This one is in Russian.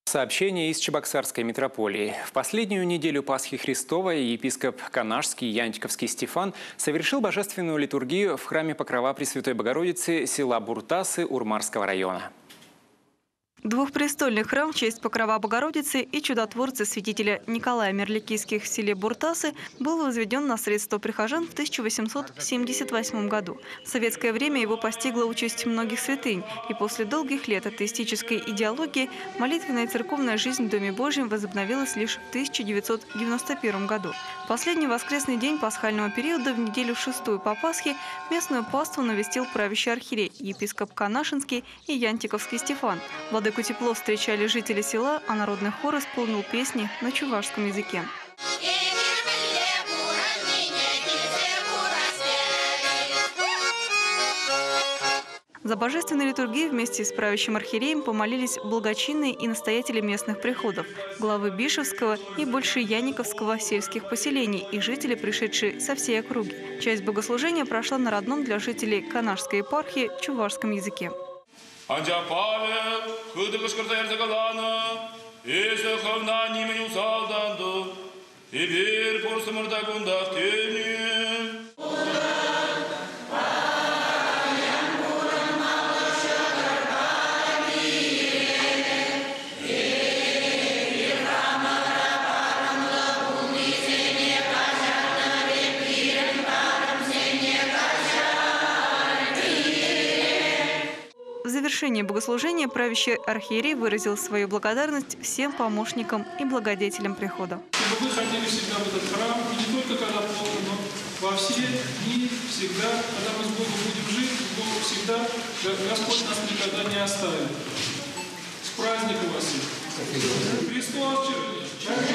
Сообщение из Чебоксарской митрополии. В последнюю неделю Пасхи Христовой епископ Канашский Янтиковский Стефан совершил божественную литургию в храме Покрова Пресвятой Богородицы села Буртасы Урмарского района. Двухпрестольный храм в честь Покрова Богородицы и чудотворца святителя Николая Мерликийских в селе Буртасы был возведен на средства прихожан в 1878 году. В советское время его постигла участь многих святынь, и после долгих лет атеистической идеологии молитвенная и церковная жизнь в Доме Божьем возобновилась лишь в 1991 году. В последний воскресный день пасхального периода, в неделю шестую по Пасхе, местную паству навестил правящий архиерей, епископ Канашинский и Янтиковский Стефан. Владыку тепло встречали жители села, а народный хор исполнил песни на чувашском языке. За божественной литургией вместе с правящим архиереем помолились благочинные и настоятели местных приходов, главы Бишевского и Большеяниковского сельских поселений и жители, пришедшие со всей округи. Часть богослужения прошла на родном для жителей Канашской епархии чувашском языке. В завершении богослужения правящий архиерей выразил свою благодарность всем помощникам и благодетелям прихода. Чтобы вы ходили всегда в этот храм, и не только когда плохо, но во все дни, всегда, когда мы с Богом будем жить, Бог всегда, Господь нас никогда не оставит. С праздником вас всех! Христос!